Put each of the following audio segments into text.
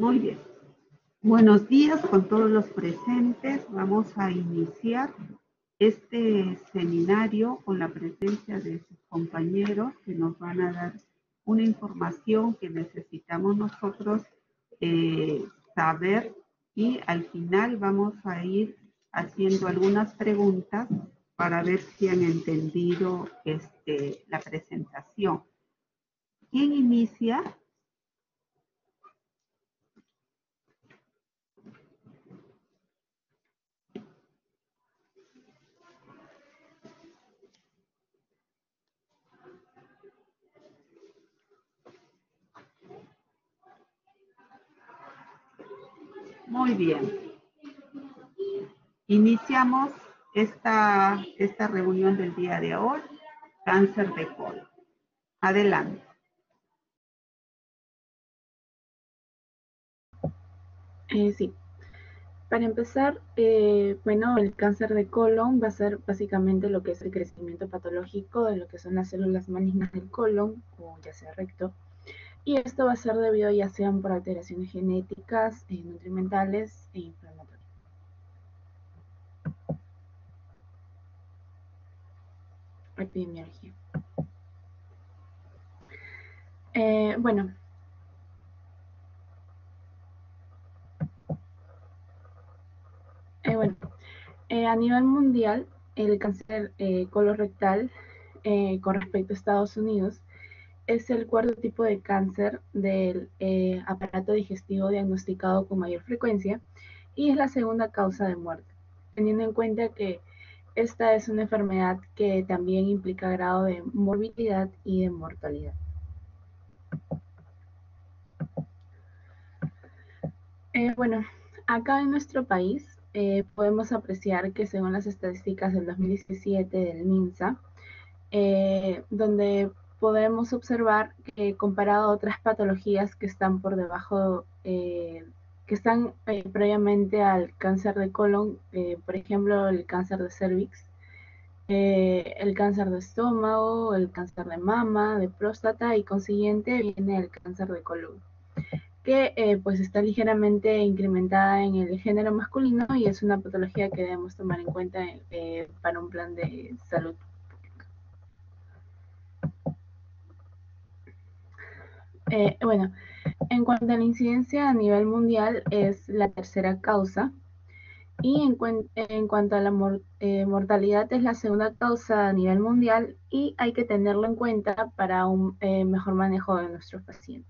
Muy bien. Buenos días con todos los presentes. Vamos a iniciar este seminario con la presencia de sus compañeros que nos van a dar una información que necesitamos nosotros saber, y al final vamos a ir haciendo algunas preguntas para ver si han entendido la presentación. ¿Quién inicia? Muy bien. Iniciamos esta reunión del día de hoy, cáncer de colon. Adelante. Sí. Para empezar, bueno, el cáncer de colon va a ser básicamente lo que es el crecimiento patológico de lo que son las células malignas del colon, o ya sea recto, y esto va a ser debido ya sean por alteraciones genéticas, nutrimentales e inflamatorias. Epidemiología. Bueno, a nivel mundial, el cáncer colorectal con respecto a Estados Unidos es el cuarto tipo de cáncer del aparato digestivo diagnosticado con mayor frecuencia y es la segunda causa de muerte, teniendo en cuenta que esta es una enfermedad que también implica grado de morbilidad y de mortalidad. Bueno, acá en nuestro país podemos apreciar que según las estadísticas del 2017 del MINSA, donde podemos observar que comparado a otras patologías que están por debajo, que están previamente al cáncer de colon, por ejemplo, el cáncer de cervix, el cáncer de estómago, el cáncer de mama, de próstata y consiguiente viene el cáncer de colon, que pues está ligeramente incrementada en el género masculino y es una patología que debemos tomar en cuenta para un plan de salud. Bueno, en cuanto a la incidencia a nivel mundial es la tercera causa y en cuanto a la mortalidad es la segunda causa a nivel mundial y hay que tenerlo en cuenta para un mejor manejo de nuestros pacientes.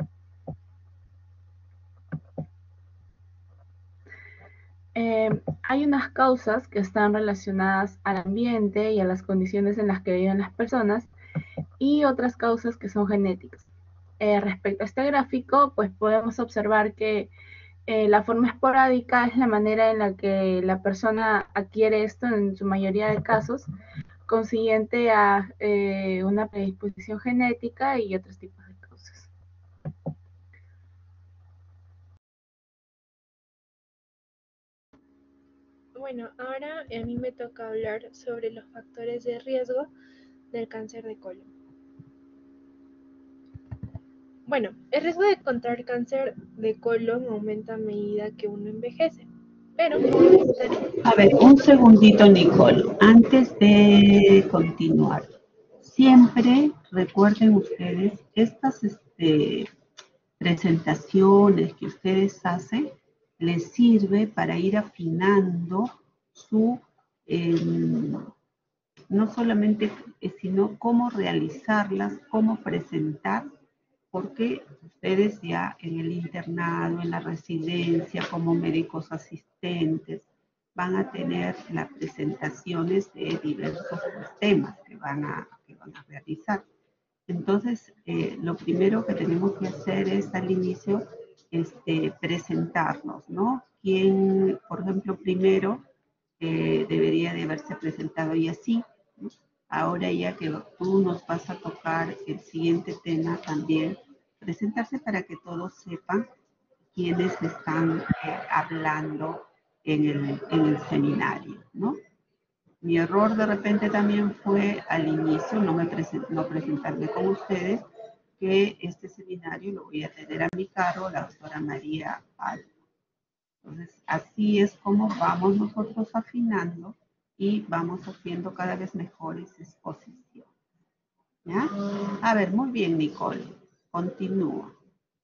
Hay unas causas que están relacionadas al ambiente y a las condiciones en las que viven las personas y otras causas que son genéticas. Respecto a este gráfico, pues podemos observar que la forma esporádica es la manera en la que la persona adquiere esto en su mayoría de casos, consiguiente a una predisposición genética y otros tipos de causas. Bueno, ahora a mí me toca hablar sobre los factores de riesgo del cáncer de colon. Bueno, el riesgo de contraer cáncer de colon aumenta a medida que uno envejece, pero A ver, un segundito, Nicole. Antes de continuar, siempre recuerden ustedes estas presentaciones que ustedes hacen, les sirve para ir afinando su, no solamente, sino cómo realizarlas, cómo presentar, porque ustedes ya en el internado, en la residencia, como médicos asistentes, van a tener las presentaciones de diversos temas que van a realizar. Entonces, lo primero que tenemos que hacer es al inicio presentarnos, ¿no? ¿Quién, por ejemplo, primero debería de haberse presentado y así, ¿no? Ahora ya que tú nos vas a tocar el siguiente tema también, presentarse para que todos sepan quiénes están hablando en el seminario, ¿no? Mi error de repente también fue al inicio no presentarme con ustedes, que este seminario lo voy a tener a mi cargo la doctora María Alba. Entonces, así es como vamos nosotros afinando y vamos haciendo cada vez mejores exposiciones. ¿Ya? A ver, muy bien, Nicole. Continúa.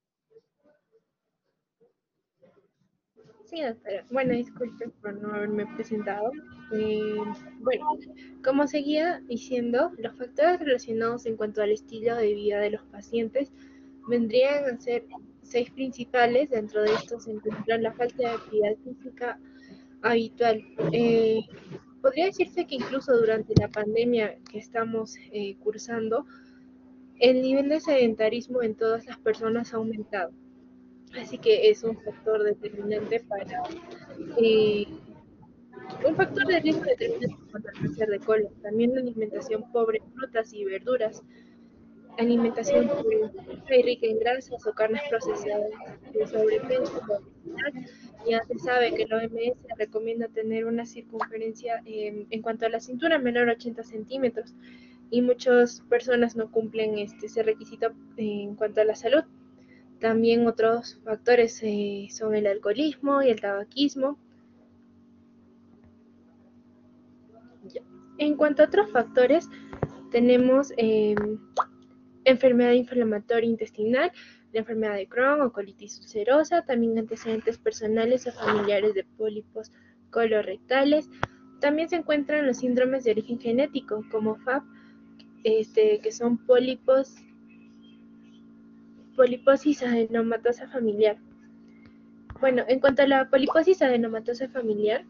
Sí, doctora. Bueno, disculpe por no haberme presentado. Bueno, como seguía diciendo, los factores relacionados en cuanto al estilo de vida de los pacientes vendrían a ser 6 principales. Dentro de estos se encuentran la falta de actividad física habitual. Podría decirse que incluso durante la pandemia que estamos cursando, el nivel de sedentarismo en todas las personas ha aumentado. Así que es un factor determinante para eh, un factor de riesgo determinante en cuanto al cáncer de colon. También la alimentación pobre en frutas y verduras, alimentación pobre en fibra y rica en grasas o carnes procesadas, el sobrepeso, la obesidad. Ya se sabe que la OMS recomienda tener una circunferencia en cuanto a la cintura menor a 80 centímetros y muchas personas no cumplen ese requisito en cuanto a la salud. También otros factores son el alcoholismo y el tabaquismo. En cuanto a otros factores, tenemos enfermedad inflamatoria intestinal, la enfermedad de Crohn o colitis ulcerosa, también antecedentes personales o familiares de pólipos colorectales. También se encuentran los síndromes de origen genético, como FAP, que son poliposis adenomatosa familiar. Bueno, en cuanto a la poliposis adenomatosa familiar,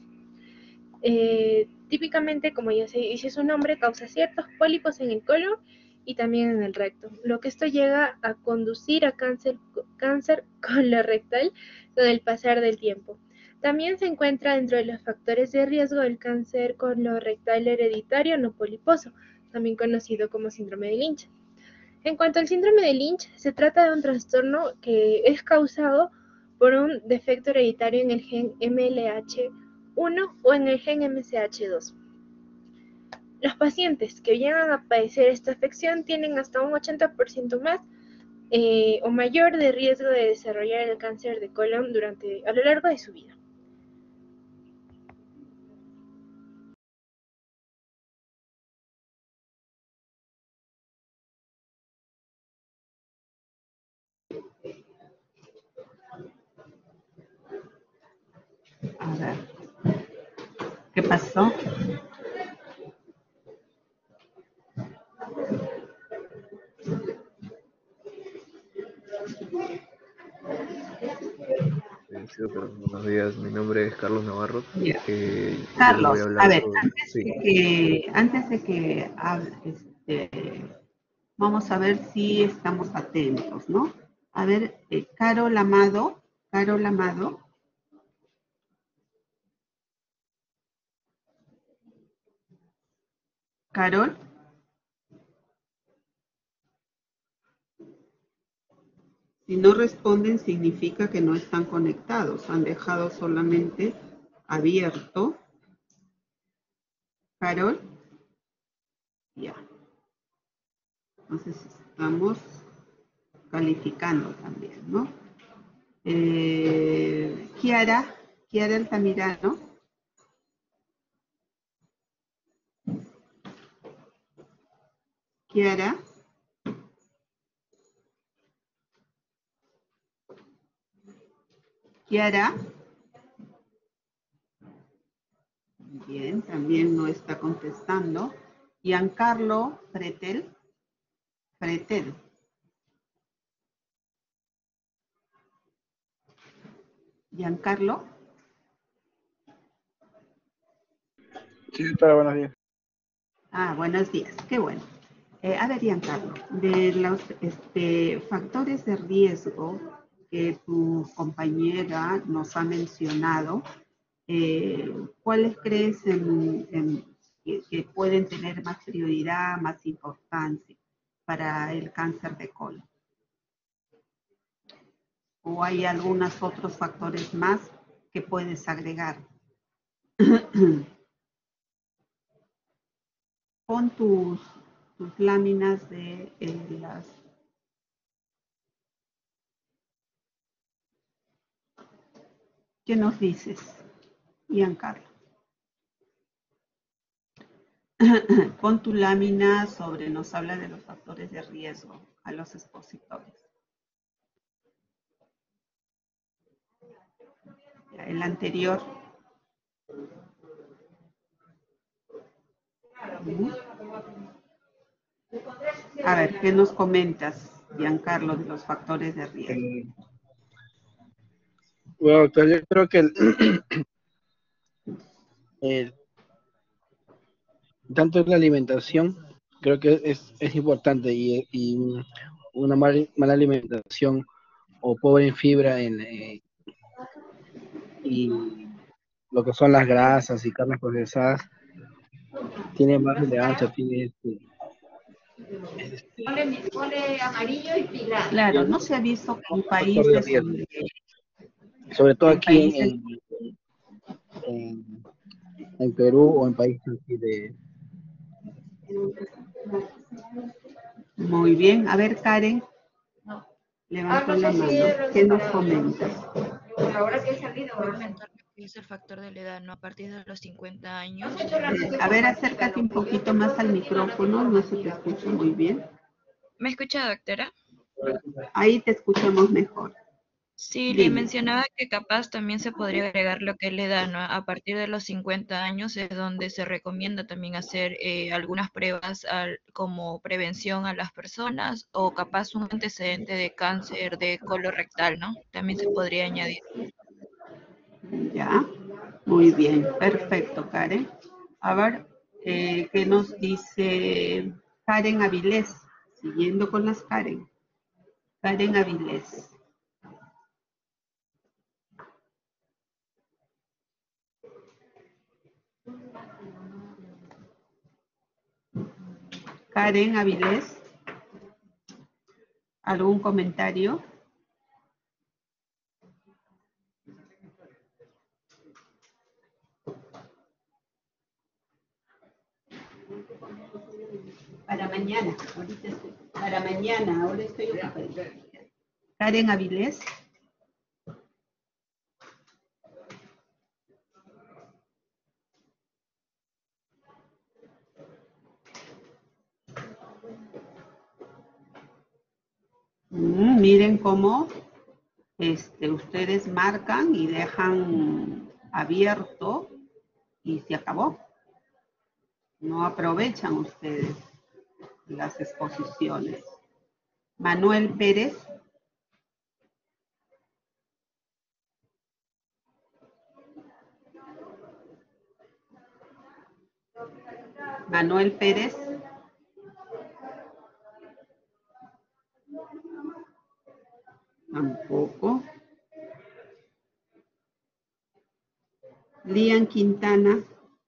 típicamente, como ya se dice su nombre, causa ciertos pólipos en el colon y también en el recto, lo que esto llega a conducir a cáncer colorectal con el pasar del tiempo. También se encuentra dentro de los factores de riesgo el cáncer colorectal hereditario no poliposo, también conocido como síndrome de Lynch. En cuanto al síndrome de Lynch, se trata de un trastorno que es causado por un defecto hereditario en el gen MLH1 o en el gen MCH2. Los pacientes que llegan a padecer esta afección tienen hasta un 80% más o mayor de riesgo de desarrollar el cáncer de colon a lo largo de su vida. A ver, ¿qué pasó? Sí, doctor, buenos días. Mi nombre es Carlos Navarro. Yeah. Yo les voy Carlos, a a hablar ver, sobre... antes de que vamos a ver si estamos atentos, ¿no? A ver, Carol Amado, Carol. Si no responden, significa que no están conectados. Han dejado solamente abierto. Carol. Ya. Entonces estamos calificando también, ¿no? Kiara Altamirano. Kiara. Bien, también no está contestando. Giancarlo Fretel. Giancarlo. Sí, doctora, buenos días. Buenos días, qué bueno. A ver, Giancarlo, de los factores de riesgo que tu compañera nos ha mencionado, ¿cuáles crees que pueden tener más prioridad, más importancia para el cáncer de colon? ¿O hay algunos otros factores más que puedes agregar? Pon tus láminas de las ¿Qué nos dices, Giancarlo? Pon tu lámina sobre, nos habla de los factores de riesgo a los expositores. El anterior. A ver, ¿qué nos comentas, Giancarlo, de los factores de riesgo? Bueno, doctor, yo creo que tanto la alimentación, creo que es importante y una mala alimentación o pobre en fibra y lo que son las grasas y carnes procesadas tiene más relevancia, tiene Claro, no se ha visto que en factor de países riesgo, donde, sobre todo en aquí países, en Perú o en países así de... muy bien. A ver, Karen, levanta la mano. ¿Qué nos comentas? Ahora que he salido, voy a aumentar lo que es el factor de la edad, ¿no? A partir de los 50 años. A ver, acércate un poquito más al micrófono, no se te escucha muy bien. ¿Me escucha, doctora? Ahí te escuchamos mejor. Sí, le Dime. mencionaba que capaz también se podría agregar lo que es la edad, ¿no? A partir de los 50 años es donde se recomienda también hacer algunas pruebas como prevención a las personas o capaz un antecedente de cáncer de colorectal, ¿no? También se podría añadir. Ya, muy bien, perfecto, Karen. A ver, ¿qué nos dice Karen Avilés? Siguiendo con las Karen. Karen Avilés. Karen Avilés, ¿algún comentario? Para mañana, ahora estoy ocupada. Karen Avilés. Miren cómo ustedes marcan y dejan abierto y se acabó. No aprovechan ustedes las exposiciones. Manuel Pérez. Manuel Pérez. Tampoco. Lian Quintana.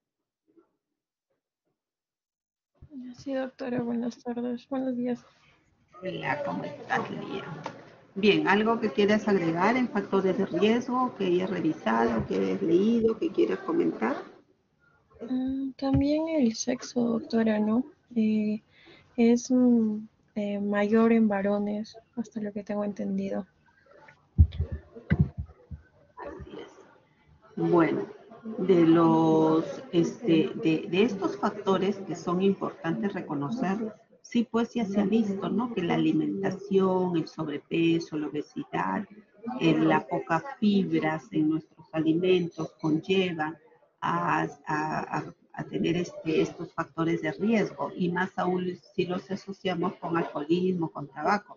Sí, doctora, buenas tardes, buenos días. Hola, ¿cómo estás, Lian? Bien, ¿algo que quieras agregar en factores de riesgo, que hayas revisado, que hayas leído, que quieras comentar? También el sexo, doctora, ¿no? Es mayor en varones, hasta lo que tengo entendido. Así es. Bueno, de estos factores que son importantes reconocer, sí, pues ya se ha visto, ¿no? Que la alimentación, el sobrepeso, la obesidad, la poca fibras en nuestros alimentos conlleva a tener estos factores de riesgo, y más aún si los asociamos con alcoholismo, con tabaco.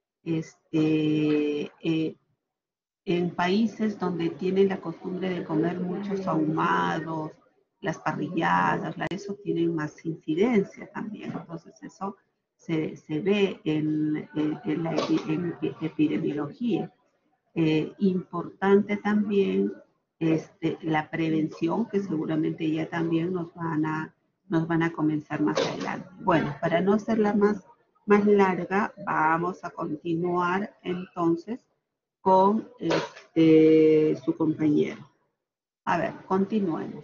En países donde tienen la costumbre de comer muchos ahumados, las parrilladas, eso tienen más incidencia también. Entonces eso se ve en la epidemiología. Importante también la prevención, que seguramente ya también nos van a comenzar más adelante. Bueno, para no hacerla más larga, vamos a continuar entonces con su compañero. A ver, continuemos.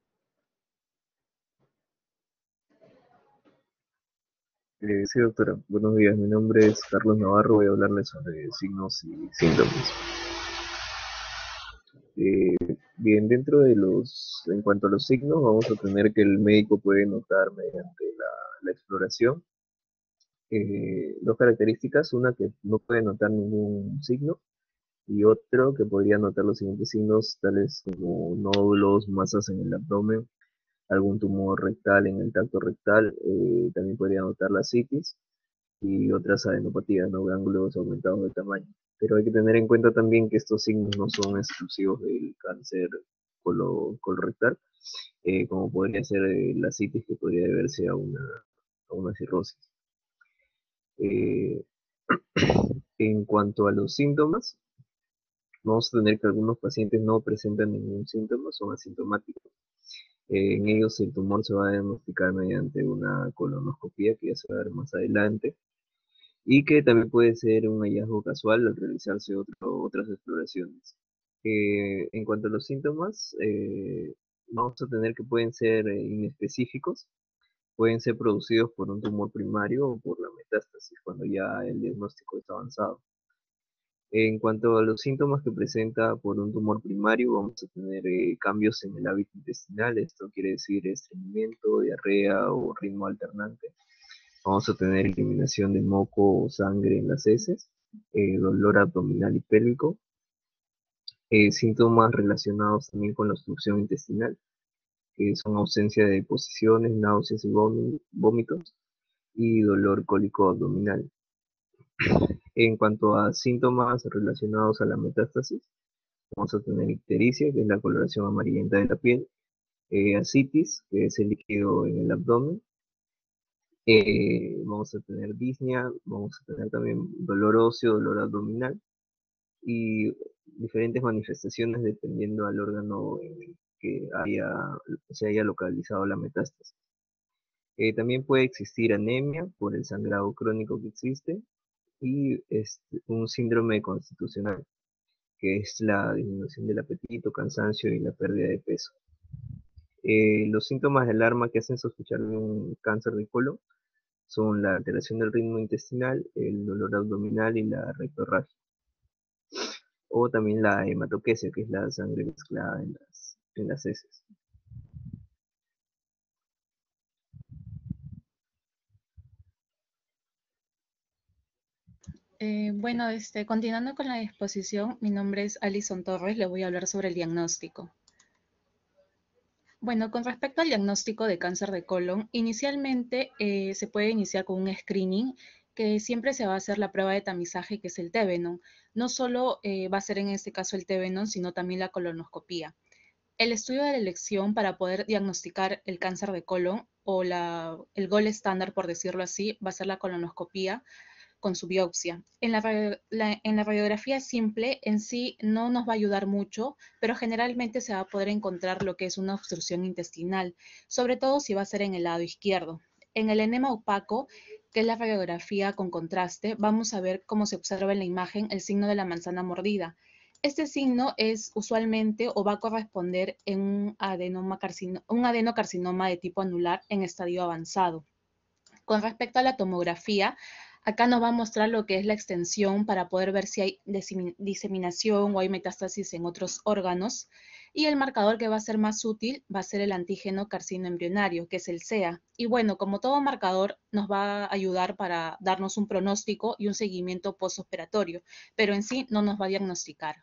Sí, doctora. Buenos días. Mi nombre es Carlos Navarro. Voy a hablarles sobre signos y síntomas. Bien, en cuanto a los signos, vamos a tener que el médico puede notar mediante la exploración dos características, una que no puede notar ningún signo y otro que podría notar los siguientes signos, tales como nódulos, masas en el abdomen, algún tumor rectal en el tracto rectal, también podría notar la citis y otras adenopatías, ¿no? Ganglios aumentados de tamaño. Pero hay que tener en cuenta también que estos signos no son exclusivos del cáncer colorectal, como podría ser la citis, que podría deberse a una cirrosis. Eh, en cuanto a los síntomas, vamos a tener que algunos pacientes no presentan ningún síntoma, son asintomáticos. En ellos el tumor se va a diagnosticar mediante una colonoscopia, que ya se va a ver más adelante, y que también puede ser un hallazgo casual al realizarse otras exploraciones. En cuanto a los síntomas, vamos a tener que pueden ser inespecíficos, pueden ser producidos por un tumor primario o por la metástasis, cuando ya el diagnóstico está avanzado. En cuanto a los síntomas que presenta por un tumor primario, vamos a tener cambios en el hábito intestinal, esto quiere decir estreñimiento, diarrea o ritmo alternante. Vamos a tener eliminación de moco o sangre en las heces, dolor abdominal y pélvico, síntomas relacionados también con la obstrucción intestinal, que son ausencia de deposiciones, náuseas y vómitos, y dolor cólico abdominal. En cuanto a síntomas relacionados a la metástasis, vamos a tener ictericia, que es la coloración amarillenta de la piel, ascitis, que es el líquido en el abdomen, vamos a tener disnea, vamos a tener también dolor óseo, dolor abdominal y diferentes manifestaciones dependiendo al órgano en el que se haya localizado la metástasis. También puede existir anemia por el sangrado crónico que existe y un síndrome constitucional, que es la disminución del apetito, cansancio y la pérdida de peso. Los síntomas de alarma que hacen sospechar de un cáncer de colon son la alteración del ritmo intestinal, el dolor abdominal y la rectorragia. O también la hematoquesia, que es la sangre mezclada en las heces. Bueno, continuando con la exposición, mi nombre es Alison Torres, le voy a hablar sobre el diagnóstico. Bueno, con respecto al diagnóstico de cáncer de colon, inicialmente se puede iniciar con un screening que siempre se va a hacer la prueba de tamizaje, que es el Tevenon. No solo va a ser en este caso el Tevenon, sino también la colonoscopía. El estudio de la elección para poder diagnosticar el cáncer de colon o el gold estándar, por decirlo así, va a ser la colonoscopía con su biopsia. En la radiografía simple en sí no nos va a ayudar mucho, pero generalmente se va a poder encontrar lo que es una obstrucción intestinal, sobre todo si va a ser en el lado izquierdo. En el enema opaco, que es la radiografía con contraste, vamos a ver cómo se observa en la imagen el signo de la manzana mordida. Este signo es usualmente o va a corresponder en un adenocarcinoma de tipo anular en estadio avanzado. Con respecto a la tomografía, acá nos va a mostrar lo que es la extensión para poder ver si hay diseminación o hay metástasis en otros órganos. Y el marcador que va a ser más útil va a ser el antígeno carcinoembrionario, que es el CEA. Y bueno, como todo marcador, nos va a ayudar para darnos un pronóstico y un seguimiento postoperatorio, pero en sí no nos va a diagnosticar.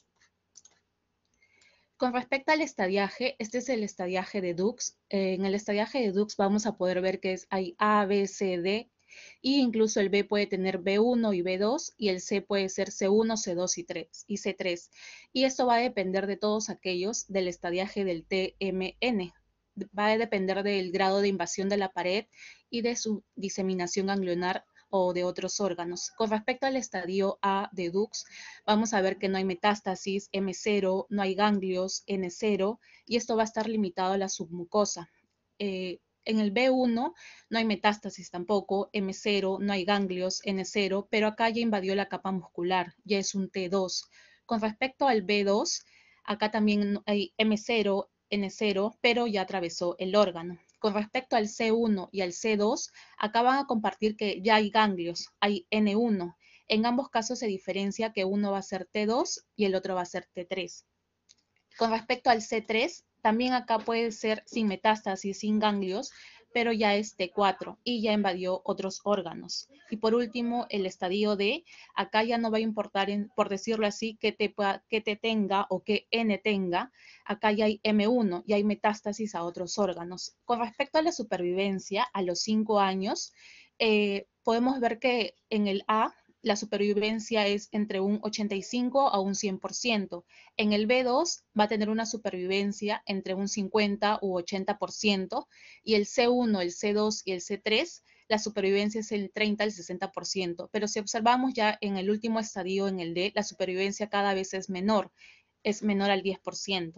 Con respecto al estadiaje, este es el estadiaje de Dux. En el estadiaje de Dux vamos a poder ver que hay A, B, C, D, y incluso el B puede tener B1 y B2, y el C puede ser C1, C2 y C3. Y esto va a depender de todos aquellos del estadiaje del TMN. Va a depender del grado de invasión de la pared y de su diseminación ganglionar o de otros órganos. Con respecto al estadio A de Dux, vamos a ver que no hay metástasis, M0, no hay ganglios, N0, y esto va a estar limitado a la submucosa. En el B1 no hay metástasis tampoco, M0, no hay ganglios, N0, pero acá ya invadió la capa muscular, ya es un T2. Con respecto al B2, acá también hay M0, N0, pero ya atravesó el órgano. Con respecto al C1 y al C2, acá van a compartir que ya hay ganglios, hay N1. En ambos casos se diferencia que uno va a ser T2 y el otro va a ser T3. Con respecto al C3, también acá puede ser sin metástasis, sin ganglios, pero ya es T4 y ya invadió otros órganos. Y por último, el estadio D, acá ya no va a importar, por decirlo así, que T tenga o que N tenga, acá ya hay M1, ya hay metástasis a otros órganos. Con respecto a la supervivencia, a los 5 años, podemos ver que en el A la supervivencia es entre un 85 a un 100%. En el B2 va a tener una supervivencia entre un 50 u 80%, y el C1, el C2 y el C3, la supervivencia es el 30 al 60%. Pero si observamos ya en el último estadio, en el D, la supervivencia cada vez es menor al 10%.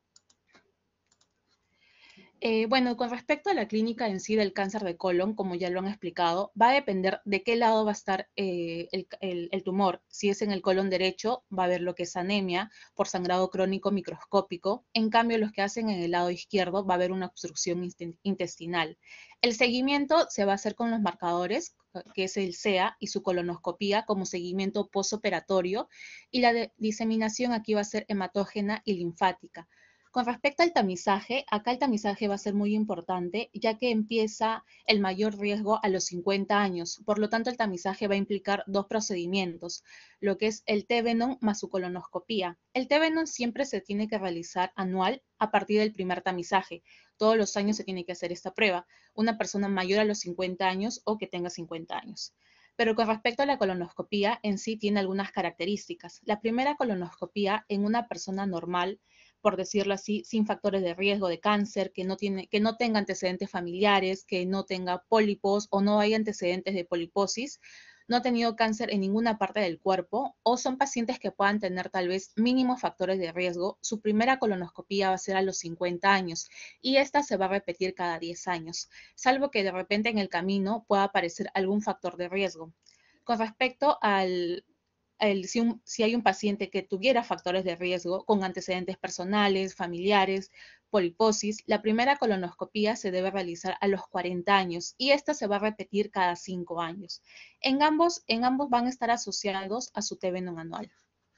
Bueno, con respecto a la clínica en sí del cáncer de colon, como ya lo han explicado, va a depender de qué lado va a estar el tumor. Si es en el colon derecho, va a haber lo que es anemia por sangrado crónico microscópico. En cambio, los que hacen en el lado izquierdo, va a haber una obstrucción intestinal. El seguimiento se va a hacer con los marcadores, que es el CEA, y su colonoscopía como seguimiento postoperatorio. Y la diseminación aquí va a ser hematógena y linfática. Con respecto al tamizaje, acá el tamizaje va a ser muy importante, ya que empieza el mayor riesgo a los 50 años. Por lo tanto, el tamizaje va a implicar dos procedimientos, lo que es el T-Venom más su colonoscopía. El T-Venom siempre se tiene que realizar anual a partir del primer tamizaje. Todos los años se tiene que hacer esta prueba. Una persona mayor a los 50 años o que tenga 50 años. Pero con respecto a la colonoscopía, en sí tiene algunas características. La primera colonoscopía en una persona normal, por decirlo así, sin factores de riesgo de cáncer, que no tenga antecedentes familiares, que no tenga pólipos o no haya antecedentes de poliposis, no ha tenido cáncer en ninguna parte del cuerpo, o son pacientes que puedan tener tal vez mínimos factores de riesgo. Su primera colonoscopía va a ser a los 50 años y esta se va a repetir cada 10 años, salvo que de repente en el camino pueda aparecer algún factor de riesgo. Con respecto al si hay un paciente que tuviera factores de riesgo con antecedentes personales, familiares, poliposis, la primera colonoscopía se debe realizar a los 40 años y esta se va a repetir cada 5 años. En ambos van a estar asociados a su T-Venom anual.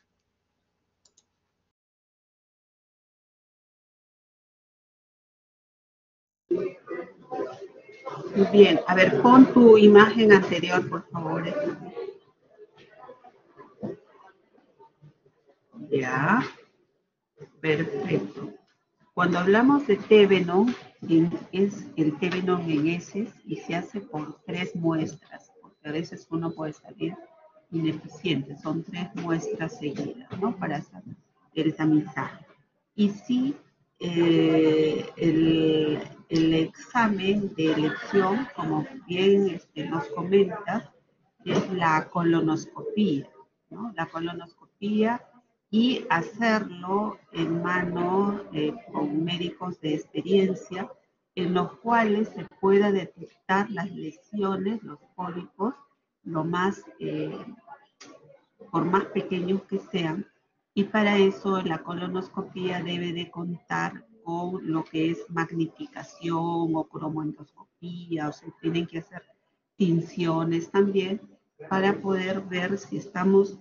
Bien, a ver, pon tu imagen anterior, por favor. Ya, perfecto. Cuando hablamos de T-Venom, es el T-Venom en heces y se hace por 3 muestras, porque a veces uno puede salir ineficiente. Son 3 muestras seguidas, ¿no? Para hacer el tamizaje. Y sí, el examen de elección, como bien nos comentas, es la colonoscopía, ¿no? La colonoscopía y hacerlo en mano con médicos de experiencia, en los cuales se pueda detectar las lesiones, los pólipos, lo más, por más pequeños que sean, y para eso la colonoscopía debe de contar con lo que es magnificación o cromoendoscopía, o sea, tienen que hacer tinciones también para poder ver si estamos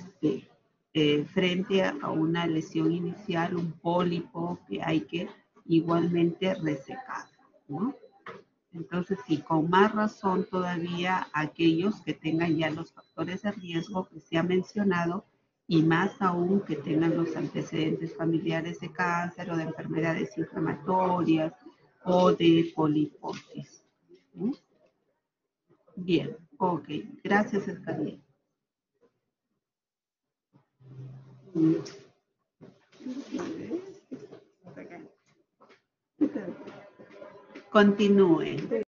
frente a una lesión inicial, un pólipo que hay que igualmente resecar, ¿no? Entonces, sí, con más razón todavía aquellos que tengan ya los factores de riesgo que se ha mencionado y más aún que tengan los antecedentes familiares de cáncer o de enfermedades inflamatorias o de poliposis. ¿Sí? Bien, ok. Gracias, Escalía. Continúe.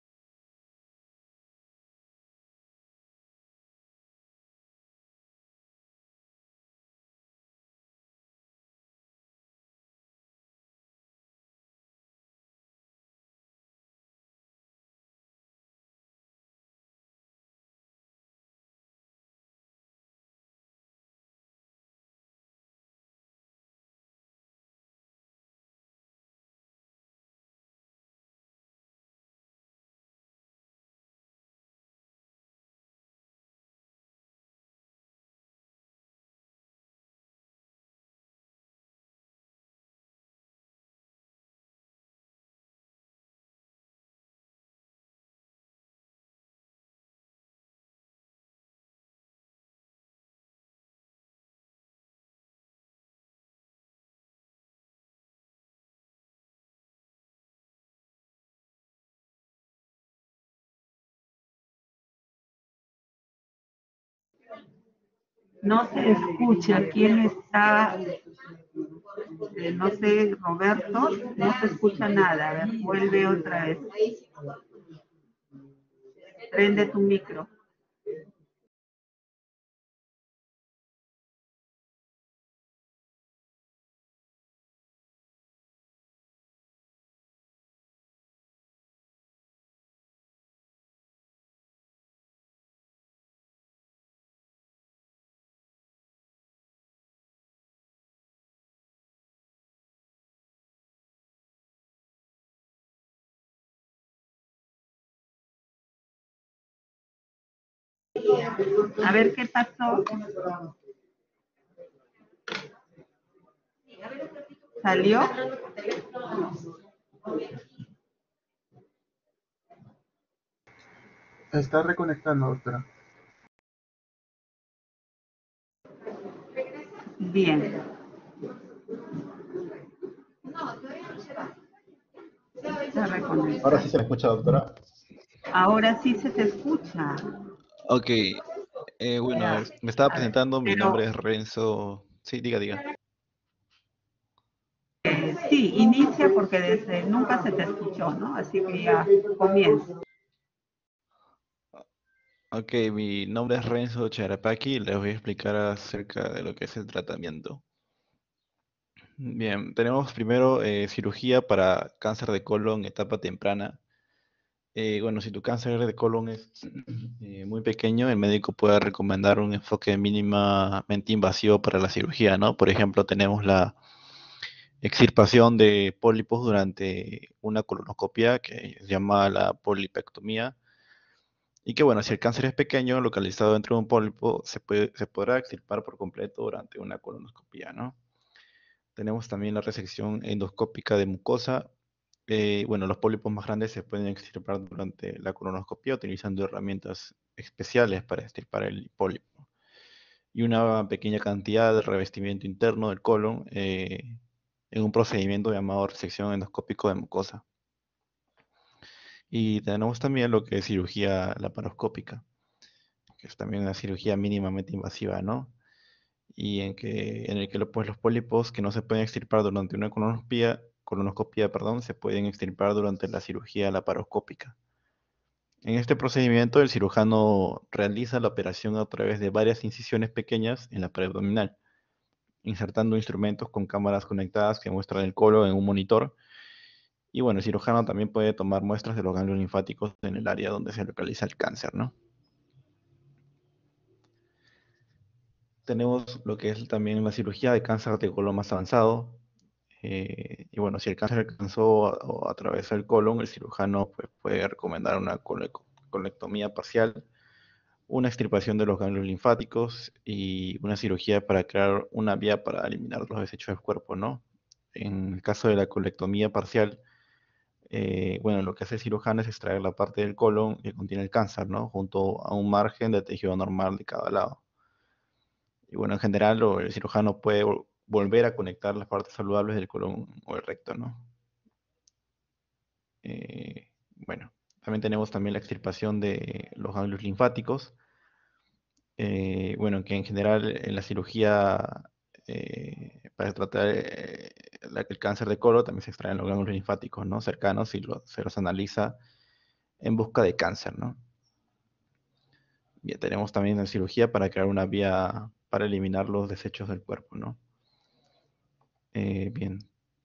No se escucha. ¿Quién está? No sé, Roberto, no se escucha nada. A ver, vuelve otra vez. Prende tu micro. A ver qué pasó. ¿Salió? Está reconectando, doctora. Bien. Se Ahora reconecta. sí se me escucha, doctora. Ahora sí se te escucha. Ok, bueno, Ya. me estaba A ver, presentando, mi pero nombre es Renzo. Sí, diga. sí, inicia porque desde nunca se te escuchó, ¿no? Así que ya comienza. Ok, mi nombre es Renzo Charapaki y les voy a explicar acerca de lo que es el tratamiento. Bien, tenemos primero cirugía para cáncer de colon etapa temprana. Bueno, si tu cáncer de colon es muy pequeño, el médico puede recomendar un enfoque mínimamente invasivo para la cirugía, ¿no? Por ejemplo, tenemos la extirpación de pólipos durante una colonoscopia que se llama la polipectomía. Y que bueno, si el cáncer es pequeño, localizado dentro de un pólipo, se podrá extirpar por completo durante una colonoscopia, ¿no? Tenemos también la resección endoscópica de mucosa. Bueno, los pólipos más grandes se pueden extirpar durante la colonoscopia utilizando herramientas especiales para extirpar el pólipo. Y una pequeña cantidad de revestimiento interno del colon en un procedimiento llamado resección endoscópico de mucosa. Y tenemos también lo que es cirugía laparoscópica, que es también una cirugía mínimamente invasiva, ¿no? Y en el que pues, los pólipos que no se pueden extirpar durante una colonoscopia, perdón, se pueden extirpar durante la cirugía laparoscópica. En este procedimiento, el cirujano realiza la operación a través de varias incisiones pequeñas en la pared abdominal, insertando instrumentos con cámaras conectadas que muestran el colon en un monitor. Y bueno, el cirujano también puede tomar muestras de los ganglios linfáticos en el área donde se localiza el cáncer, ¿no? Tenemos lo que es también la cirugía de cáncer de colon más avanzado. Y bueno, si el cáncer alcanzó o atravesó el colon, el cirujano pues, puede recomendar una colectomía parcial, una extirpación de los ganglios linfáticos y una cirugía para crear una vía para eliminar los desechos del cuerpo, ¿no? En el caso de la colectomía parcial, bueno, lo que hace el cirujano es extraer la parte del colon que contiene el cáncer, ¿no? Junto a un margen de tejido normal de cada lado. Y bueno, en general, el cirujano puede volver a conectar las partes saludables del colon o el recto, ¿no? Bueno, también tenemos también la extirpación de los ganglios linfáticos. Bueno, que en general en la cirugía para tratar el cáncer de colon también se extraen los ganglios linfáticos, ¿no? Cercanos y se los analiza en busca de cáncer, ¿no? Bien, tenemos también la cirugía para crear una vía para eliminar los desechos del cuerpo, ¿no? Bien.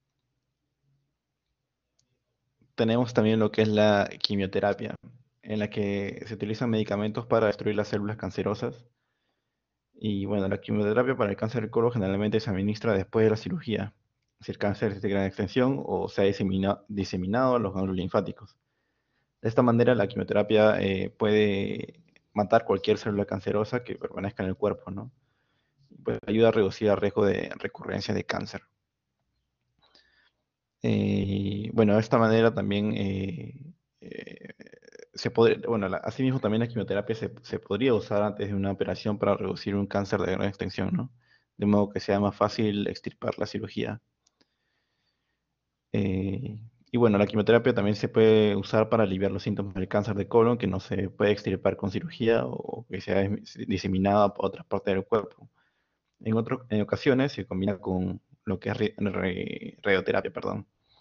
Tenemos también lo que es la quimioterapia, en la que se utilizan medicamentos para destruir las células cancerosas. Y bueno, la quimioterapia para el cáncer de colon generalmente se administra después de la cirugía, si el cáncer es de gran extensión o se ha diseminado a los ganglios linfáticos. De esta manera, la quimioterapia puede matar cualquier célula cancerosa que permanezca en el cuerpo, ¿no? Pues ayuda a reducir el riesgo de recurrencia de cáncer. Bueno, de esta manera también eh, bueno, asimismo también la quimioterapia se podría usar antes de una operación para reducir un cáncer de gran extensión, ¿no? De modo que sea más fácil extirpar la cirugía. Y bueno, la quimioterapia también se puede usar para aliviar los síntomas del cáncer de colon que no se puede extirpar con cirugía o que sea diseminada por otras partes del cuerpo. En ocasiones se combina con lo que es radioterapia, perdón.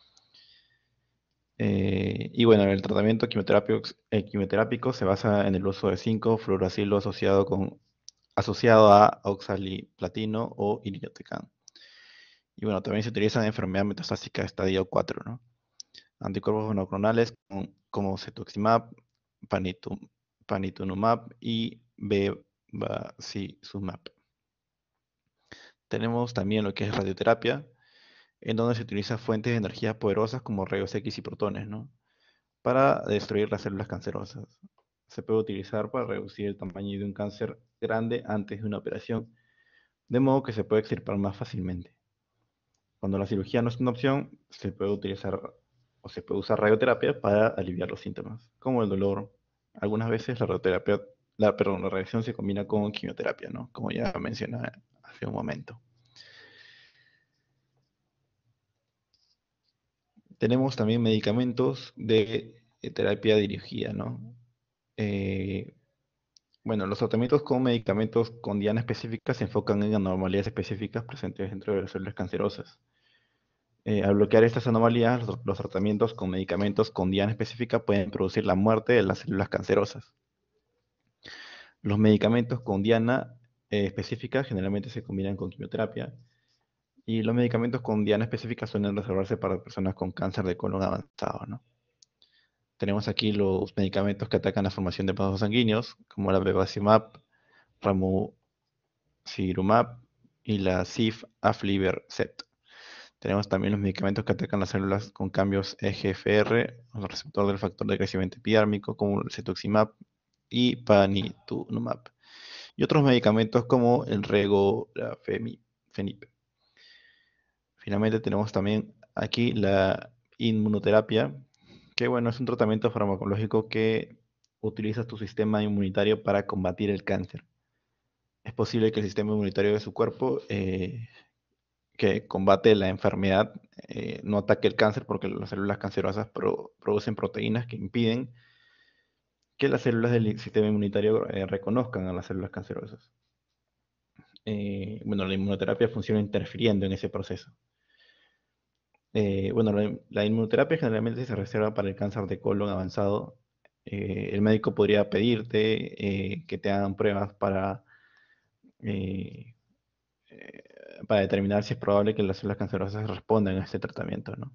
Y bueno, el tratamiento quimioterápico se basa en el uso de 5-fluoracilo asociado a oxaliplatino o irinotecan. Y bueno, también se utiliza en enfermedad metastásica estadio 4, ¿no? Anticuerpos monoclonales como cetuximab, panitumumab y bevacizumab. Tenemos también lo que es radioterapia, en donde se utiliza fuentes de energía poderosas como rayos X y protones, ¿no? Para destruir las células cancerosas. Se puede utilizar para reducir el tamaño de un cáncer grande antes de una operación, de modo que se puede extirpar más fácilmente. Cuando la cirugía no es una opción, se puede utilizar o se puede usar radioterapia para aliviar los síntomas, como el dolor. Algunas veces la radioterapia, la radiación se combina con quimioterapia, ¿no? Como ya mencioné hace un momento. Tenemos también medicamentos de terapia dirigida, ¿no? Bueno, los tratamientos con medicamentos con diana específica se enfocan en anomalías específicas presentes dentro de las células cancerosas. Al bloquear estas anomalías, los tratamientos con medicamentos con diana específica pueden producir la muerte de las células cancerosas. Los medicamentos con diana específica generalmente se combinan con quimioterapia y los medicamentos con diana específica suelen reservarse para personas con cáncer de colon avanzado, ¿no? Tenemos aquí los medicamentos que atacan la formación de vasos sanguíneos, como la bevacizumab, ramucirumab y la sifaflibercept. Tenemos también los medicamentos que atacan las células con cambios EGFR, el receptor del factor de crecimiento epidérmico, como el cetuximab y panitumumab. Y otros medicamentos como el regorafenib. Finalmente tenemos también aquí la inmunoterapia, que bueno, es un tratamiento farmacológico que utiliza tu sistema inmunitario para combatir el cáncer. Es posible que el sistema inmunitario de su cuerpo que combate la enfermedad no ataque el cáncer porque las células cancerosas producen proteínas que impiden que las células del sistema inmunitario reconozcan a las células cancerosas. Bueno, la inmunoterapia funciona interfiriendo en ese proceso. Bueno, la inmunoterapia generalmente se reserva para el cáncer de colon avanzado. El médico podría pedirte que te hagan pruebas eh, para determinar si es probable que las células cancerosas respondan a este tratamiento, ¿no?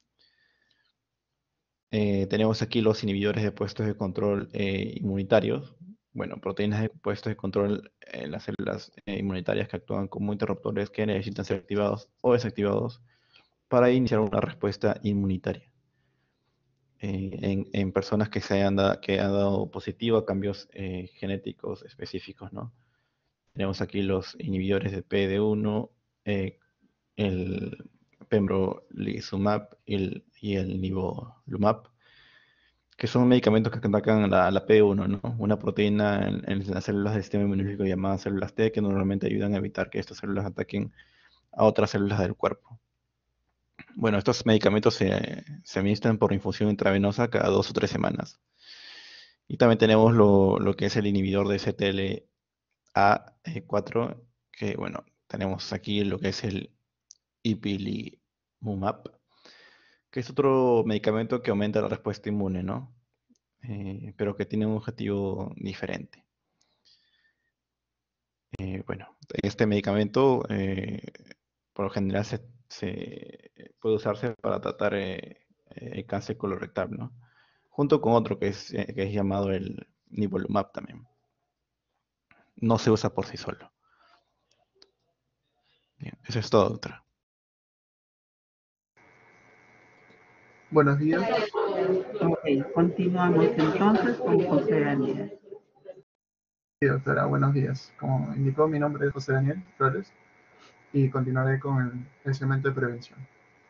Tenemos aquí los inhibidores de puestos de control inmunitarios. Bueno, proteínas de puestos de control en las células inmunitarias que actúan como interruptores que necesitan ser activados o desactivados para iniciar una respuesta inmunitaria. En personas que que han dado positivo a cambios genéticos específicos, ¿no? Tenemos aquí los inhibidores de PD1, el pembrolizumab y el nivolumab, que son medicamentos que atacan a la PD1, ¿no? Una proteína en las células del sistema inmunológico llamadas células T, que normalmente ayudan a evitar que estas células ataquen a otras células del cuerpo. Bueno, estos medicamentos se administran por infusión intravenosa cada 2 o 3 semanas. Y también tenemos lo que es el inhibidor de CTLA4, que bueno, tenemos aquí lo que es el ipilimumab, que es otro medicamento que aumenta la respuesta inmune, ¿no? Pero que tiene un objetivo diferente. Bueno, este medicamento por lo general se puede usarse para tratar el cáncer colorectal, ¿no? Junto con otro que es llamado el nivolumab también. No se usa por sí solo. Bien, eso es todo, doctora. Buenos días. Ok, continuamos entonces con José Daniel. Sí, doctora, buenos días. Como indicó, mi nombre es José Daniel Flores y continuaré con el segmento de prevención.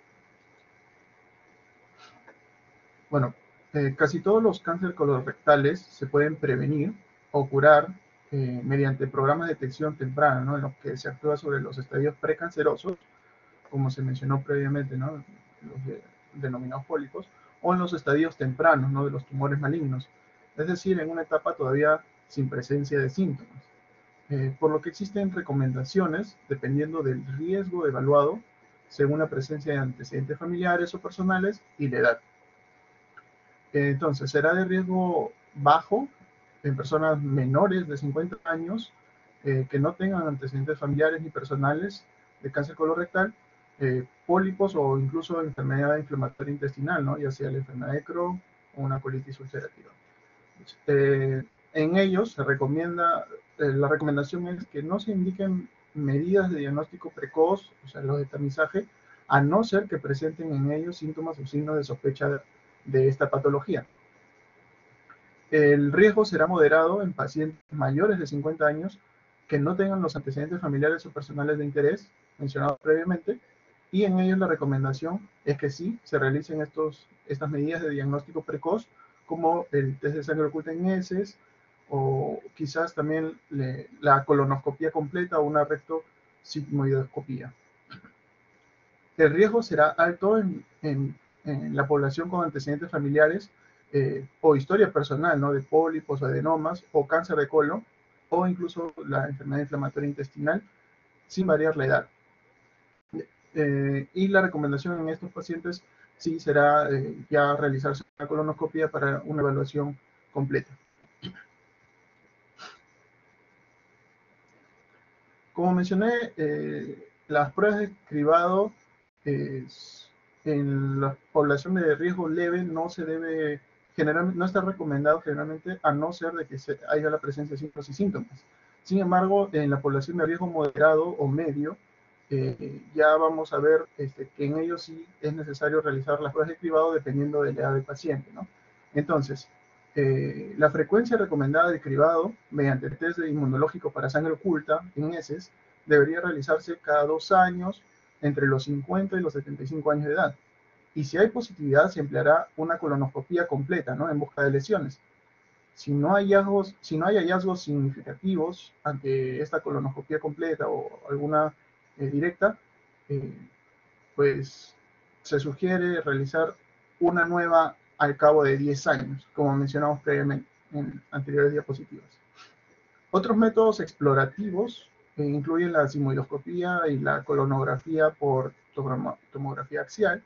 Bueno, casi todos los cánceres colorectales se pueden prevenir o curar mediante programas de detección temprana, ¿no? En los que se actúa sobre los estadios precancerosos, como se mencionó previamente, ¿no? denominados pólipos, o en los estadios tempranos, ¿no?, de los tumores malignos, es decir, en una etapa todavía sin presencia de síntomas. Por lo que existen recomendaciones dependiendo del riesgo evaluado según la presencia de antecedentes familiares o personales y la edad. Entonces, será de riesgo bajo en personas menores de 50 años que no tengan antecedentes familiares ni personales de cáncer colorectal, pólipos o incluso enfermedad inflamatoria intestinal, ¿no?, ya sea la enfermedad de Crohn o una colitis ulcerativa. En ellos se recomienda, la recomendación es que no se indiquen medidas de diagnóstico precoz, o sea, los de tamizaje, a no ser que presenten en ellos síntomas o signos de sospecha de esta patología. El riesgo será moderado en pacientes mayores de 50 años que no tengan los antecedentes familiares o personales de interés mencionados previamente, y en ellos la recomendación es que sí se realicen estas medidas de diagnóstico precoz, como el test de sangre oculta en heces, o quizás también la colonoscopía completa o una rectosigmoidoscopía. El riesgo será alto en la población con antecedentes familiares o historia personal, ¿no?, de pólipos, adenomas o cáncer de colon, o incluso la enfermedad inflamatoria intestinal, sin variar la edad. Y la recomendación en estos pacientes sí será ya realizarse una colonoscopia para una evaluación completa. Como mencioné, las pruebas de cribado en la población de riesgo leve no está recomendado generalmente, a no ser de que haya la presencia de signos y síntomas. Sin embargo, en la población de riesgo moderado o medio, ya vamos a ver que en ellos sí es necesario realizar las pruebas de cribado dependiendo de la edad del paciente, ¿no? Entonces, la frecuencia recomendada de cribado mediante el test inmunológico para sangre oculta en heces debería realizarse cada 2 años entre los 50 y los 75 años de edad. Y si hay positividad, se empleará una colonoscopía completa, ¿no?, en busca de lesiones. Si no hay hallazgos significativos ante esta colonoscopía completa o alguna directa, pues se sugiere realizar una nueva al cabo de 10 años, como mencionamos previamente en anteriores diapositivas. Otros métodos explorativos incluyen la sigmoidoscopía y la colonografía por tomografía axial,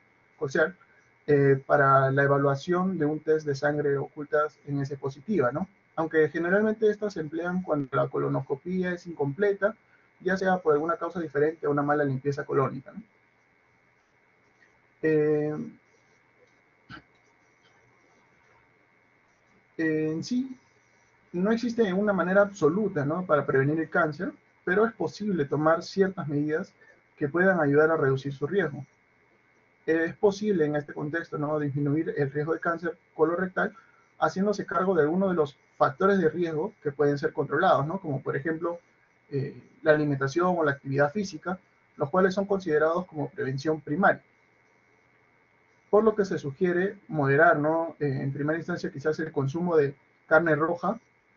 para la evaluación de un test de sangre ocultas en heces positiva, ¿no? Aunque generalmente estas se emplean cuando la colonoscopía es incompleta, ya sea por alguna causa diferente a una mala limpieza colónica, ¿no? En sí, no existe una manera absoluta, ¿no?, para prevenir el cáncer, pero es posible tomar ciertas medidas que puedan ayudar a reducir su riesgo. Es posible en este contexto, ¿no?, disminuir el riesgo de cáncer colorectal haciéndose cargo de algunos de los factores de riesgo que pueden ser controlados, ¿no?, como por ejemplo la alimentación o la actividad física, los cuales son considerados como prevención primaria. Por lo que se sugiere moderar, ¿no?, en primera instancia quizás el consumo de carne roja,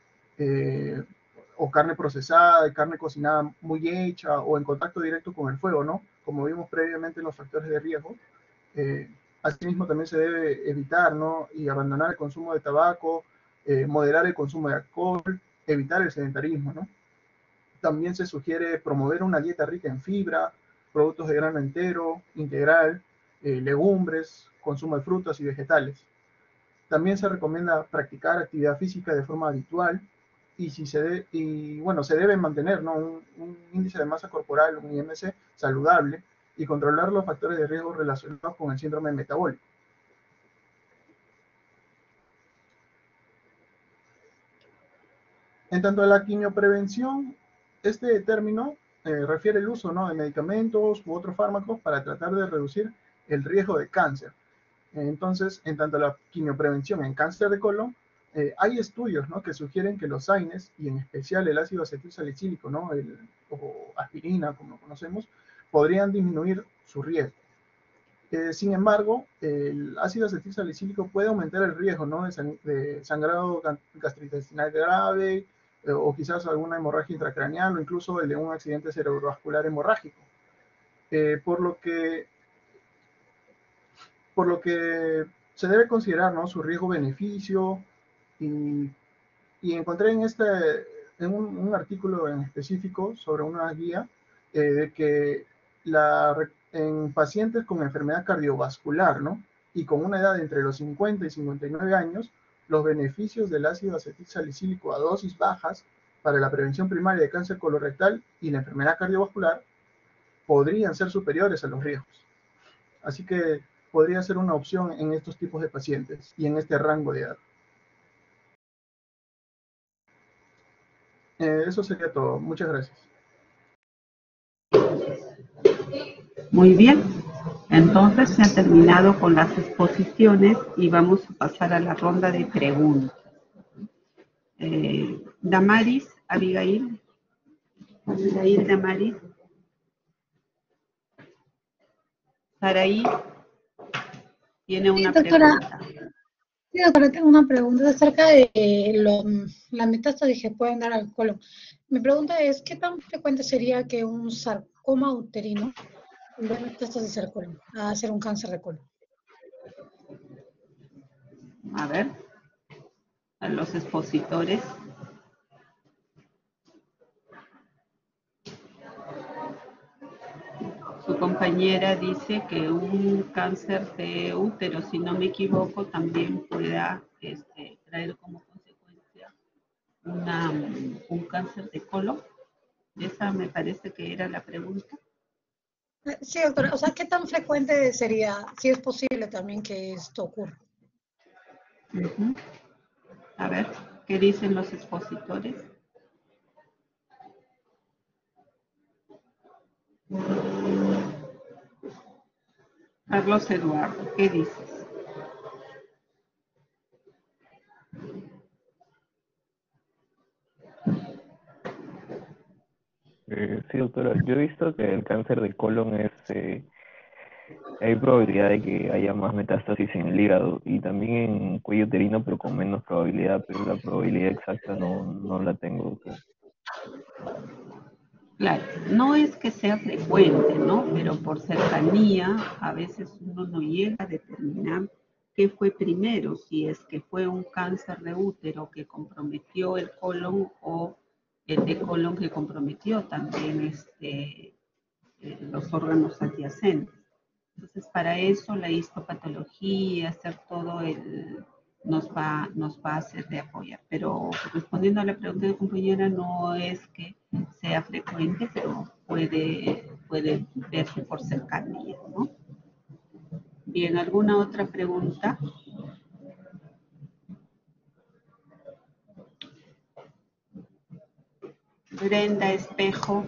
o carne procesada, carne cocinada muy hecha o en contacto directo con el fuego, ¿no?, como vimos previamente en los factores de riesgo. Asimismo también se debe evitar, ¿no?, y abandonar el consumo de tabaco, moderar el consumo de alcohol, evitar el sedentarismo, ¿no? También se sugiere promover una dieta rica en fibra, productos de grano entero, integral, legumbres, consumo de frutas y vegetales. También se recomienda practicar actividad física de forma habitual y se debe mantener, ¿no?, un índice de masa corporal, un IMC, saludable y controlar los factores de riesgo relacionados con el síndrome metabólico. En tanto a la quimioprevención, este término refiere el uso, ¿no?, de medicamentos u otros fármacos para tratar de reducir el riesgo de cáncer. Entonces, en tanto a la quimioprevención en cáncer de colon, hay estudios, ¿no?, que sugieren que los AINES, y en especial el ácido acetilsalicílico, ¿no?, o aspirina, como lo conocemos, podrían disminuir su riesgo. Sin embargo, el ácido acetilsalicílico puede aumentar el riesgo, ¿no?, de sangrado gastrointestinal grave, o quizás alguna hemorragia intracraneal, o incluso el de un accidente cerebrovascular hemorrágico. Por lo que por lo que se debe considerar, ¿no?, su riesgo-beneficio, y encontré en un artículo en específico sobre una guía de que en pacientes con enfermedad cardiovascular, ¿no?, y con una edad entre los 50 y 59 años, los beneficios del ácido acetilsalicílico a dosis bajas para la prevención primaria de cáncer colorectal y la enfermedad cardiovascular podrían ser superiores a los riesgos. Así que podría ser una opción en estos tipos de pacientes y en este rango de edad. Eso sería todo. Muchas gracias. Muy bien. Entonces se ha terminado con las exposiciones y vamos a pasar a la ronda de preguntas. Damaris, Abigail, Damaris. Saraí tiene una pregunta. Sí, doctora, tengo una pregunta acerca de la metástasis que pueden dar al colon. Mi pregunta es, ¿qué tan frecuente sería que un sarcoma uterino dé metástasis al colon, a hacer un cáncer de colon? A ver, a los expositores. Su compañera dice que un cáncer de útero, si no me equivoco, también pueda traer como consecuencia un cáncer de colon. Esa me parece que era la pregunta. Sí, doctora. O sea, ¿qué tan frecuente sería, si es posible también que esto ocurra? A ver, ¿qué dicen los expositores? Carlos Eduardo, ¿qué dices? Sí, doctora, yo he visto que el cáncer de colon hay probabilidad de que haya más metástasis en el hígado y también en cuello uterino, pero con menos probabilidad, pero la probabilidad exacta no la tengo, doctora. Claro, no es que sea frecuente, ¿no? Pero por cercanía, a veces uno no llega a determinar qué fue primero, si es que fue un cáncer de útero que comprometió el colon o el de colon que comprometió también los órganos adyacentes. Entonces, para eso la histopatología, hacer todo nos va a hacer de apoyar. Pero respondiendo a la pregunta de la compañera, no es que sea frecuente, pero puede verse por cercanía, ¿no? Bien, ¿alguna otra pregunta? Brenda Espejo.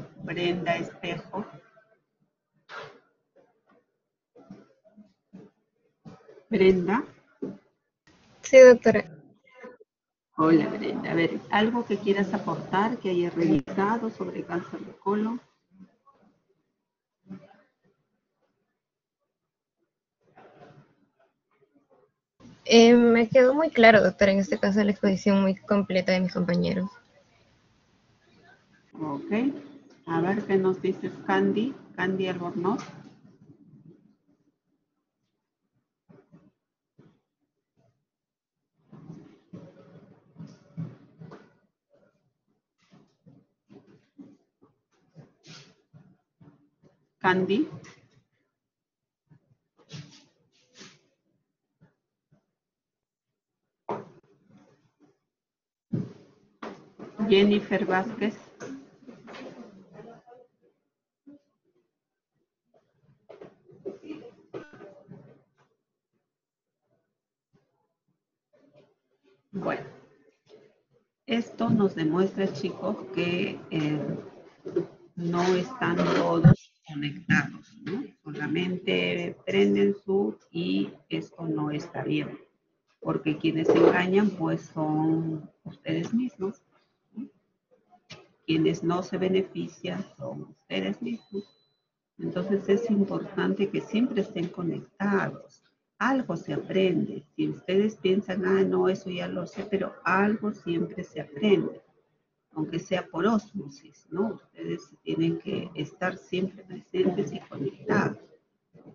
Brenda. Sí, doctora. Hola, Brenda. A ver, ¿algo que quieras aportar, que hayas revisado sobre cáncer de colon? Me quedó muy claro, doctora, en este caso la exposición muy completa de mis compañeros. Ok. A ver, ¿qué nos dices, Candy? Candy Albornoz. Candy. Jennifer Vázquez. Bueno, esto nos demuestra, chicos, que no están todos conectados, ¿no? Solamente prenden su y esto no está bien, porque quienes engañan pues son ustedes mismos, ¿no? Quienes no se benefician son ustedes mismos. Entonces es importante que siempre estén conectados. Algo se aprende. Si ustedes piensan, no, eso ya lo sé, pero algo siempre se aprende, aunque sea por ósmosis, ¿no? Ustedes tienen que estar siempre presentes y conectados.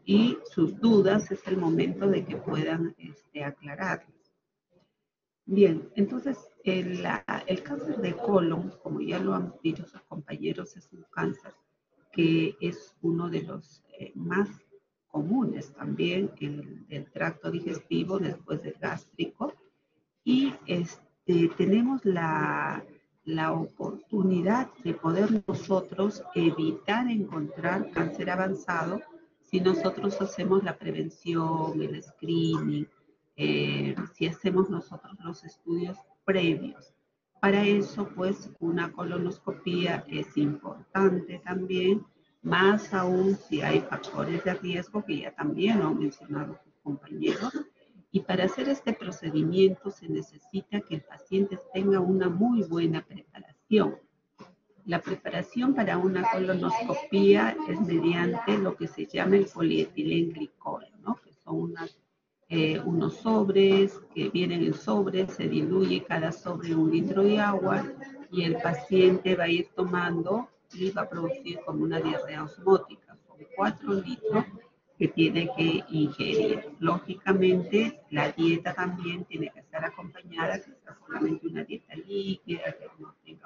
y sus dudas es el momento de que puedan aclararlas. Bien, entonces el cáncer de colon, como ya lo han dicho sus compañeros, es un cáncer que es uno de los más comunes también del tracto digestivo después del gástrico, y tenemos la oportunidad de poder nosotros evitar encontrar cáncer avanzado si nosotros hacemos la prevención, el screening, si hacemos nosotros los estudios previos. Para eso, pues, una colonoscopía es importante también, más aún si hay factores de riesgo, que ya también lo han mencionado sus compañeros. Y para hacer este procedimiento se necesita que el paciente tenga una muy buena preparación. La preparación para una colonoscopía es mediante lo que se llama el polietilenglicol, ¿no? Que son unos sobres que vienen en sobres, se diluye cada sobre 1 litro de agua y el paciente va a ir tomando y va a producir como una diarrea osmótica. Son 4 litros que tiene que ingerir. Lógicamente, la dieta también tiene que estar acompañada, que sea solamente una dieta líquida, que no tenga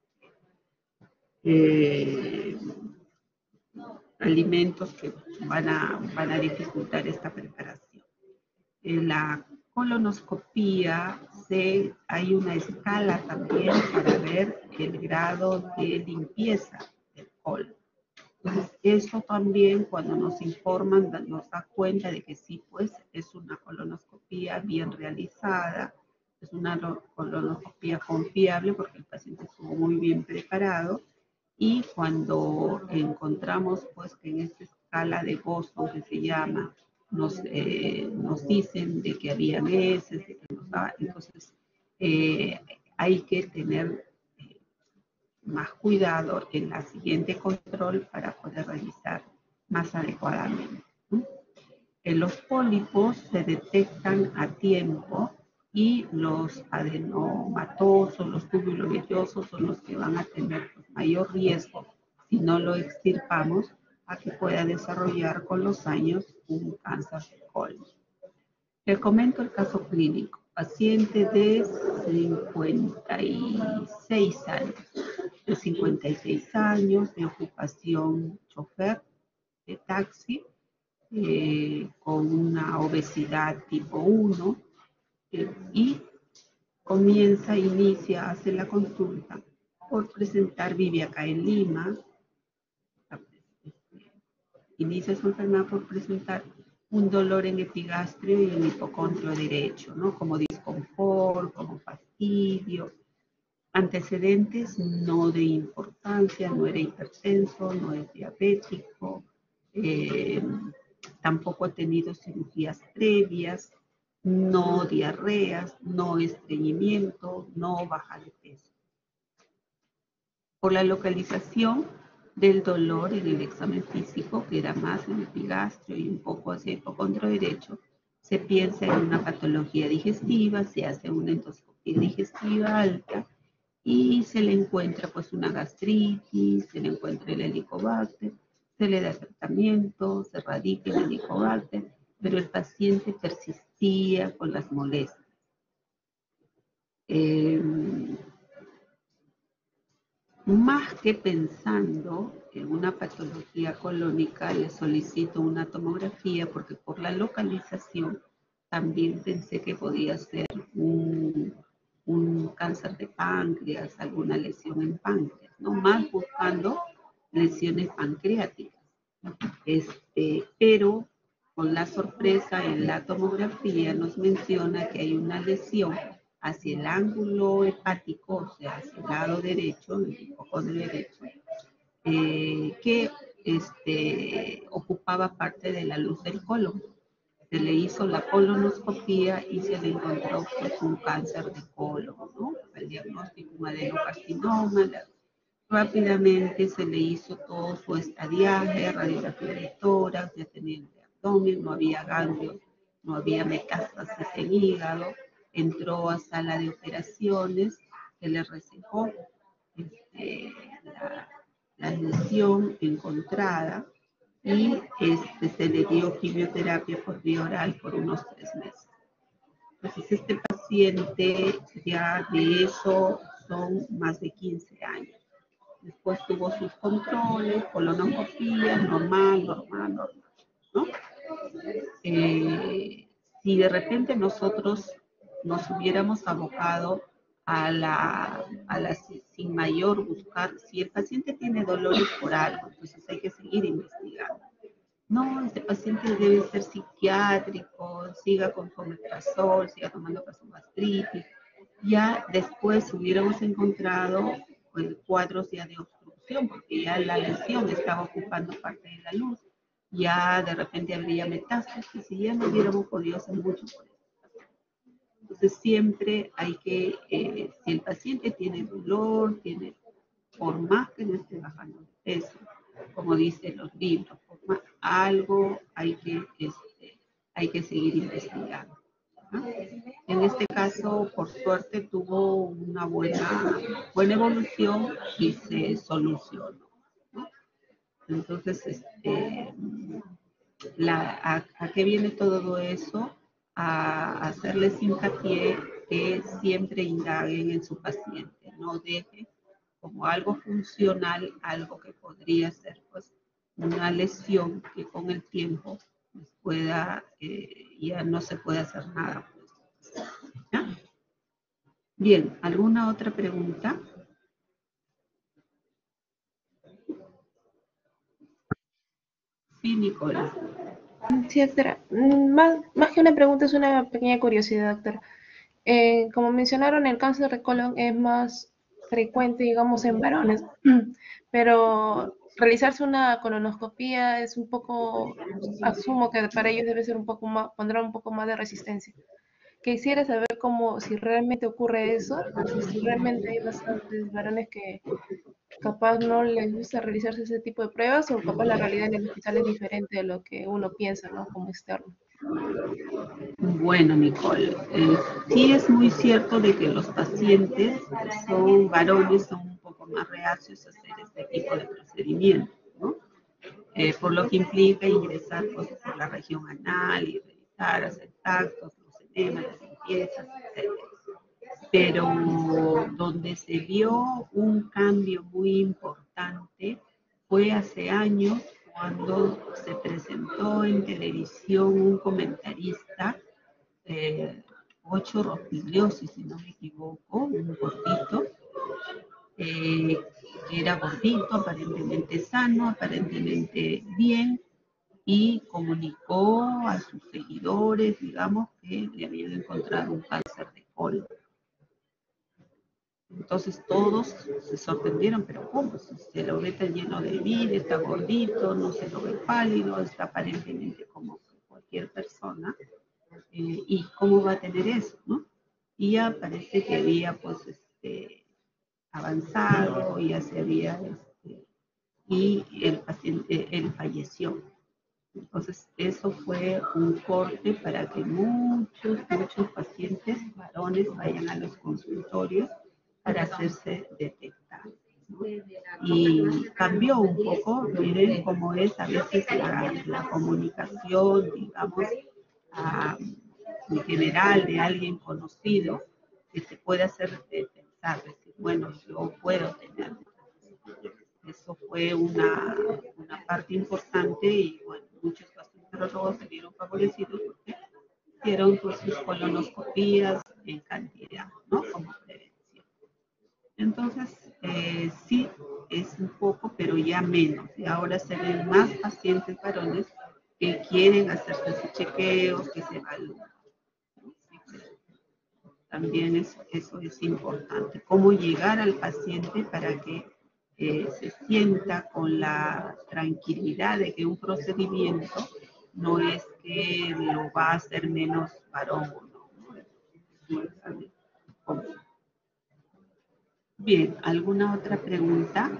alimentos que van a dificultar esta preparación. En la colonoscopía hay una escala también para ver el grado de limpieza del colon. Entonces, eso también cuando nos informan nos da cuenta de que sí, pues es una colonoscopía bien realizada, es una colonoscopía confiable porque el paciente estuvo muy bien preparado, y cuando encontramos pues que en esta escala de Boston que se llama, nos dicen de que había heces, de que nos daba, entonces hay que tener más cuidado en la siguiente control para poder realizar más adecuadamente, ¿no? Los pólipos se detectan a tiempo y los adenomatosos, los túbulos vellosos son los que van a tener mayor riesgo si no lo extirpamos a que pueda desarrollar con los años un cáncer de colon. Les comento el caso clínico. Paciente de 56 años. De 56 años, de ocupación chofer de taxi, con una obesidad tipo 1, y hace la consulta por presentar, vive acá en Lima, inicia su enfermedad por presentar un dolor en epigastrio y en hipocondrio derecho, ¿no? Como disconfort, como fastidio, antecedentes no de importancia, no era hipertenso, no es diabético, tampoco ha tenido cirugías previas, no diarreas, no estreñimiento, no baja de peso. Por la localización del dolor en el examen físico, que era más en el epigastrio y un poco hacia el hipocondrio derecho, se piensa en una patología digestiva, se hace una endoscopia digestiva alta y se le encuentra pues una gastritis, se le encuentra el helicobacter, se le da tratamiento, se erradica el helicobacter, pero el paciente persistía con las molestias. Más que pensando en una patología colónica, le solicito una tomografía porque por la localización también pensé que podía ser un cáncer de páncreas, alguna lesión en páncreas, ¿no? Más buscando lesiones pancreáticas. Pero con la sorpresa en la tomografía nos menciona que hay una lesión hacia el ángulo hepático, o sea, hacia el lado derecho, el hipocondrio derecho, que ocupaba parte de la luz del colon. Se le hizo la colonoscopía y se le encontró pues, un cáncer de colon, ¿no? El diagnóstico, un adenocarcinoma. Rápidamente se le hizo todo su estadiaje, radiografía de tórax, ya tenía el abdomen, no había ganglios, no había metástasis en hígado. Entró a sala de operaciones, se le recejó la lesión encontrada, y se le dio quimioterapia por vía oral por unos 3 meses. Entonces, este paciente ya de eso son más de 15 años. Después tuvo sus controles, colonoscopía, normal, ¿no? Si de repente nosotros nos hubiéramos abocado a la sin mayor buscar, si el paciente tiene dolores por algo, entonces hay que seguir investigando. No, este paciente debe ser psiquiátrico, siga con su omeprazol, siga tomando para su gastritis. Ya después hubiéramos encontrado cuadros ya de obstrucción, porque ya la lesión estaba ocupando parte de la luz, ya de repente habría metástasis y ya no hubiéramos podido hacer mucho por eso. Entonces siempre hay que, si el paciente tiene dolor, por más que no esté bajando de peso, como dicen los libros, por más, algo hay que seguir investigando, ¿no? En este caso, por suerte, tuvo una buena evolución y se solucionó, ¿no? Entonces, ¿a qué viene todo eso? A hacerles hincapié que siempre indaguen en su paciente, no dejen como algo funcional, algo que podría ser pues una lesión que con el tiempo pueda, ya no se puede hacer nada. ¿Ya? Bien, ¿alguna otra pregunta? Sí, Nicola. Sí, doctora. Más que una pregunta, es una pequeña curiosidad, doctora. Como mencionaron, el cáncer de colon es más frecuente, digamos, en varones, pero realizarse una colonoscopía es un poco, asumo que para ellos debe ser un poco más, pondrá un poco más de resistencia. Quisiera saber si realmente ocurre eso, si realmente hay bastantes varones que capaz no les gusta realizarse ese tipo de pruebas o capaz la realidad en el hospital es diferente de lo que uno piensa, ¿no? Como externo. Bueno, Nicole, sí es muy cierto de que los pacientes son varones, son un poco más reacios a hacer este tipo de procedimientos, ¿no? Por lo que implica ingresar pues, por la región anal y revisar, hacer tactos, los enemas, las limpiezas, etc. Pero donde se vio un cambio muy importante fue hace años cuando se presentó en televisión un comentarista, Ocho Rospigliosi, si no me equivoco, un gordito, que era gordito, aparentemente sano, aparentemente bien, y comunicó a sus seguidores, digamos, que le habían encontrado un cáncer de colon. Entonces todos se sorprendieron, pero ¿cómo? Si se lo ve tan lleno de vida, está gordito, no se lo ve pálido, está aparentemente como cualquier persona, ¿y cómo va a tener eso, no? Y ya parece que había pues avanzado, ya se había, y el paciente, él falleció. Entonces, eso fue un corte para que muchos pacientes varones vayan a los consultorios para hacerse detectar, ¿no? Y cambió un poco, miren cómo es a veces la comunicación, digamos, en general de alguien conocido, que se puede hacer pensar, decir, bueno, yo puedo tener. Eso fue una parte importante y bueno, muchos gastroenterólogos se vieron favorecidos porque hicieron pues, sus colonoscopías en cantidad, ¿no? Como prevención. Entonces, sí, es un poco, pero ya menos. Y ahora se ven más pacientes varones que quieren hacerse sus chequeos, que se evalúan, ¿no? Sí, también eso es importante. Cómo llegar al paciente para que se sienta con la tranquilidad de que un procedimiento no es que lo va a hacer menos varón o no. Bien, ¿alguna otra pregunta?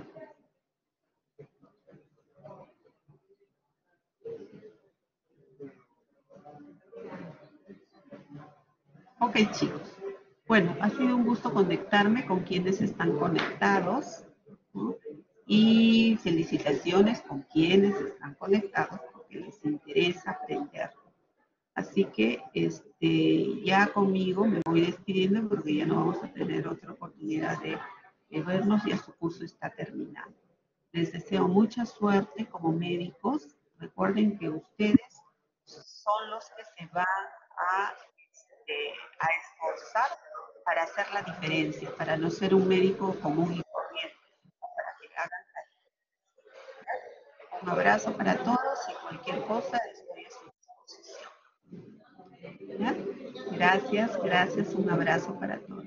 Ok, chicos. Bueno, ha sido un gusto conectarme con quienes están conectados, ¿no? Y felicitaciones con quienes están conectados porque les interesa aprender. Así que ya conmigo me voy despidiendo porque ya no vamos a tener otra oportunidad de vernos, ya su curso está terminando. Les deseo mucha suerte como médicos. Recuerden que ustedes son los que se van a esforzar para hacer la diferencia, para no ser un médico común y corriente, para que hagan la diferencia. Un abrazo para todos y cualquier cosa estoy a su disposición. ¿Ya? Gracias, un abrazo para todos.